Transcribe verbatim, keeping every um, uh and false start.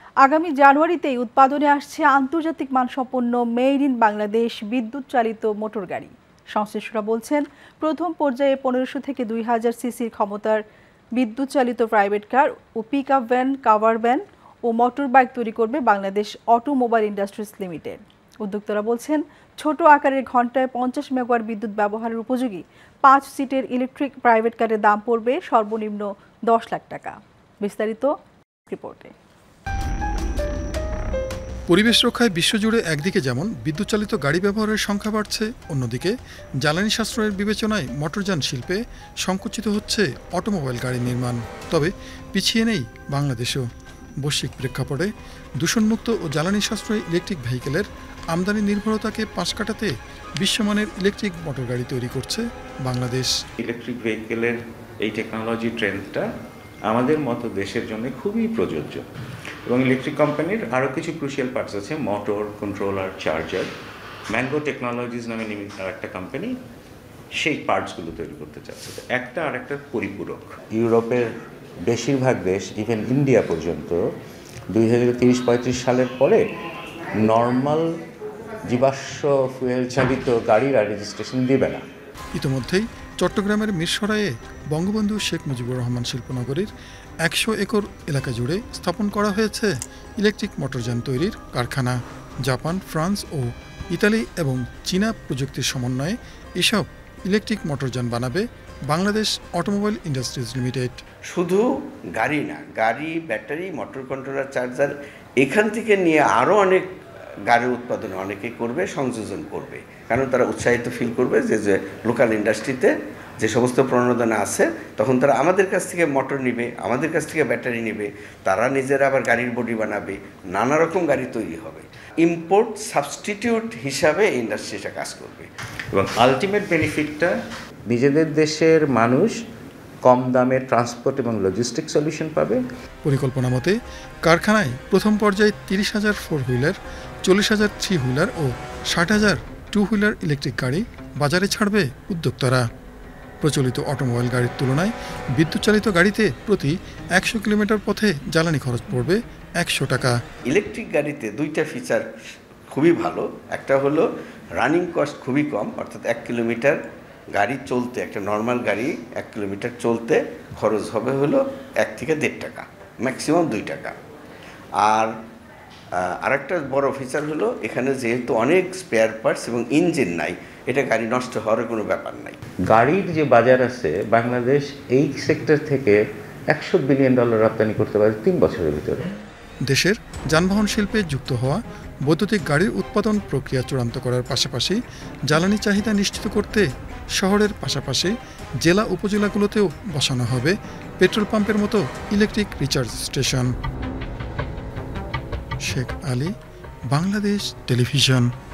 আগামী জানুয়ারিতেই উৎপাদনে আসছে আন্তর্জাতিক মানসম্পন্ন মেড ইন বাংলাদেশ বিদ্যুৎ চালিত মোটর গাড়ি। সংশ্লিষ্টরা বলছেন, প্রথম পর্যায়ে পনেরোশো থেকে দুই হাজার সিসির ক্ষমতার বিদ্যুৎ চালিত প্রাইভেট কার ও pick up van, cover van ও মোটর বাইক তৈরি করবে বাংলাদেশ অটোমোবাইল ইন্ডাস্ট্রিজ লিমিটেড। উদ্যোক্তারা বলছেন, ছোট আকারের ঘন্টায় পঞ্চাশ মেগাওয়াট বিদ্যুৎ ব্যবহারের উপযোগী পাঁচ সিটের ইলেকট্রিক প্রাইভেট কারের দাম পড়বে সর্বনিম্ন দশ লাখ টাকা। বিস্তারিত রিপোর্টে। পরিবেশ রক্ষায় বিশ্বজুড়ে একদিকে যেমন বিদ্যুৎ চালিত গাড়ি ব্যবহারের সংখ্যা বাড়ছে, অন্যদিকে জ্বালানি সাশ্রয়ের বিবেচনায় মোটরযান শিল্পে সংকুচিত হচ্ছে অটোমোবাইল গাড়ি নির্মাণ। তবে পিছিয়ে নেই বাংলাদেশও। বৈশ্বিক প্রেক্ষাপটে দূষণমুক্ত ও জ্বালানি সাশ্রয়ী ইলেকট্রিক ভেহিকেলের আমদানি নির্ভরতাকে পাশ কাটাতে বিশ্বমানের ইলেকট্রিক মোটর গাড়ি তৈরি করছে বাংলাদেশ। ইলেকট্রিক ভেহিকেলের এই টেকনোলজি ট্রেন্ডটা আমাদের মতো দেশের জন্য খুবই প্রযোজ্য এবং ইলেকট্রিক কোম্পানির আরও কিছু ক্রুশিয়াল পার্টস আছে, motor, controller, charger. Mango technologies নামে নির্মিত একটা কোম্পানি সেই পার্টসগুলো তৈরি করতে চাচ্ছে, একটা আর একটা পরিপূরক। ইউরোপের বেশিরভাগ দেশ, ইভেন ইন্ডিয়া পর্যন্ত দুই হাজার তিরিশ পঁয়ত্রিশ সালের পরে নর্মাল জীবাশ্ম ফুয়েল চালিত গাড়ির আর রেজিস্ট্রেশন দেবে না। ইতিমধ্যেই চট্টগ্রামের মিরসরাইয়ে বঙ্গবন্ধু শেখ মুজিবুর রহমান শিল্পনগরীর একশো একর এলাকা জুড়ে স্থাপন করা হয়েছে ইলেকট্রিক মোটরযান তৈরির কারখানা। জাপান, ফ্রান্স ও ইতালি এবং চীনা প্রযুক্তির সমন্বয়ে এসব ইলেকট্রিক মোটরযান বানাবে বাংলাদেশ অটোমোবাইল ইন্ডাস্ট্রিজ লিমিটেড। শুধু গাড়ি না, গাড়ি, ব্যাটারি, মোটর কন্ট্রোলার, চার্জার এখান থেকে নিয়ে আরও অনেক গাড়ির উৎপাদন অনেকে করবে, সংযোজন করবে, কারণ তারা উৎসাহিত ফিল করবে যে যে লোকাল ইন্ডাস্ট্রিতে যে সমস্ত প্রণোদনা আছে, তখন তারা আমাদের কাছ থেকে মোটর নিবে, আমাদের কাছ থেকে ব্যাটারি নিবে, তারা নিজেরা আবার গাড়ির বডি বানাবে, নানা রকম গাড়ি তৈরি হবে। ইম্পোর্ট সাবস্টিটিউট হিসাবে ইন্ডাস্ট্রিটা কাজ করবে এবং আলটিমেট বেনিফিটটা নিজেদের দেশের মানুষ কম দামে ট্রান্সপোর্ট এবং লজিস্টিক সলিউশন পাবে। পরিকল্পনা মতে কারখানায় প্রথম পর্যায়ে তিরিশ হাজার ফোর হুইলার, চল্লিশ হাজার থ্রি হুইলার ও ষাট হাজার টু হুইলার ইলেকট্রিক গাড়ি বাজারে ছাড়বে উদ্যোক্তারা। প্রচলিত অটোমোবাইল গাড়ির তুলনায় বিদ্যুৎ চালিত গাড়িতে প্রতি একশো কিলোমিটার পথে জ্বালানি খরচ পড়বে একশো টাকা। ইলেকট্রিক গাড়িতে দুইটা ফিচার খুবই ভালো। একটা হলো রানিং কস্ট খুবই কম, অর্থাৎ এক কিলোমিটার গাড়ি চলতে, একটা নর্মাল গাড়ি এক কিলোমিটার চলতে খরচ হবে হলো এক থেকে দেড় টাকা, ম্যাক্সিমাম দুই টাকা। আর আরেকটা বড় ফিচার হলো এখানে যেহেতু অনেক স্পেয়ার পার্টস এবং ইঞ্জিন নাই, এটা গাড়ি নষ্ট হওয়ার কোনো ব্যাপার নাই। গাড়ির যে বাজার আছে, বাংলাদেশ এই সেক্টর থেকে একশো বিলিয়ন ডলার রপ্তানি করতে পারে তিন বছরের ভিতরে। দেশের যানবাহন শিল্পে যুক্ত হওয়া বৈদ্যুতিক গাড়ির উৎপাদন প্রক্রিয়া চূড়ান্ত করার পাশাপাশি জ্বালানি চাহিদা নিশ্চিত করতে শহরের পাশাপাশি জেলা উপজেলাগুলোতেও বসানো হবে পেট্রোল পাম্পের মতো electric recharge station. Sheikh Ali, Bangladesh television.